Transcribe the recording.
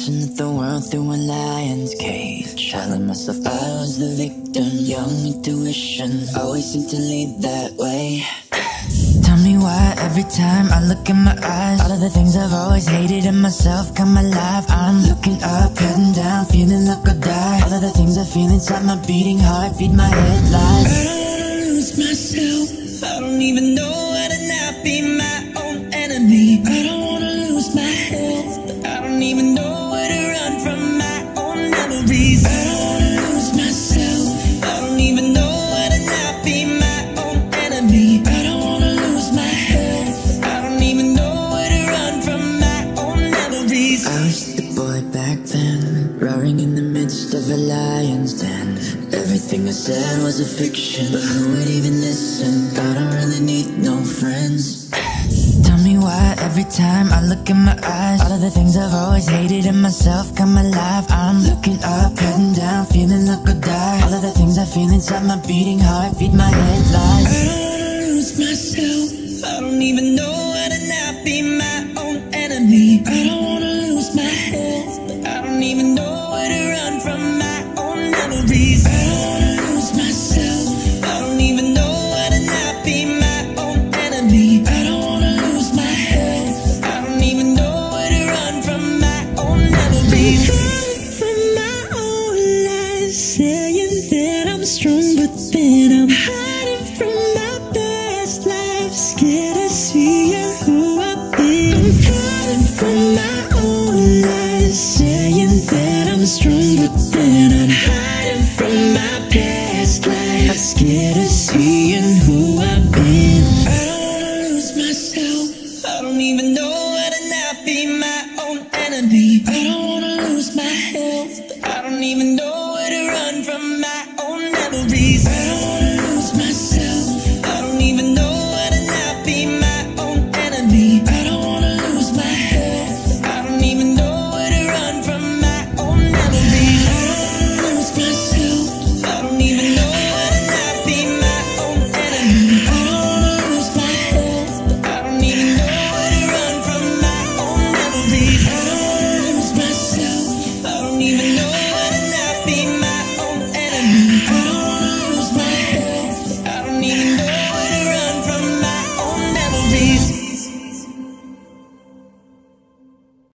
Looking at the world through a lion's cage, telling myself I was the victim. Young intuition always seemed to lead that way. Tell me why every time I look in my eyes, all of the things I've always hated in myself come alive. I'm looking up, heading down, feeling like I'll die. All of the things I feel inside my beating heart feed my head lies. I don't wanna lose myself. I don't even know how to not be my own enemy. I don't wanna lose my health. I don't even know where to run from my own memories. I don't wanna lose myself. I don't even know how to not be my own enemy. I don't wanna lose my health. I don't even know where to run from my own memories. I was the boy back then, roaring in the midst of a lion's den. Everything I said was a fiction, but who would even listen? I don't really need no friends. Tell me why every time I look in my eyes, all of the things I've always hated in myself come alive. I'm looking up, heading down, feeling like I'll die. All of the things I feel inside my beating heart feed my head lies. I don't wanna lose myself. I don't even know how to not be my own enemy. I don't wanna lose my health. I don't even know where to run from my own memories. I don't wanna lose myself. I don't even know how to not be my own enemy. I don't wanna lose my health. I don't even know where to run from my own memories. I'm running from my own lies, saying that I'm strong, but then I'm hiding from my past life, scared of seeing who I've been. I'm running from my own lies, saying that I'm strong, but then I'm hiding from my past life, scared of seeing who I've been. I don't wanna lose myself. I don't even know how to not be my own enemy. I don't wanna lose my health. I don't even know where to run from my own memories. I don't